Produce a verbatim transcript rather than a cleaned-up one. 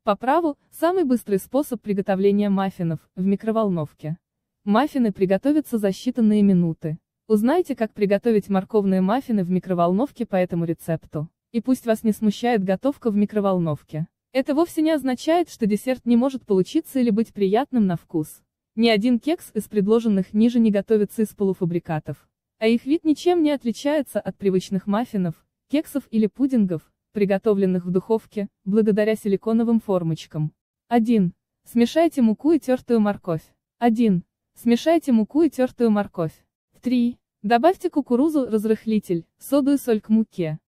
По праву, самый быстрый способ приготовления маффинов – в микроволновке. Маффины приготовятся за считанные минуты. Узнайте, как приготовить морковные маффины в микроволновке по этому рецепту. И пусть вас не смущает готовка в микроволновке. Это вовсе не означает, что десерт не может получиться или быть приятным на вкус. Ни один кекс из предложенных ниже не готовится из полуфабрикатов. А их вид ничем не отличается от привычных маффинов, кексов или пудингов, приготовленных в духовке, благодаря силиконовым формочкам. один. Смешайте муку и тертую морковь. один. Смешайте муку и тертую морковь. три. Добавьте кукурузу-разрыхлитель, соду и соль к муке.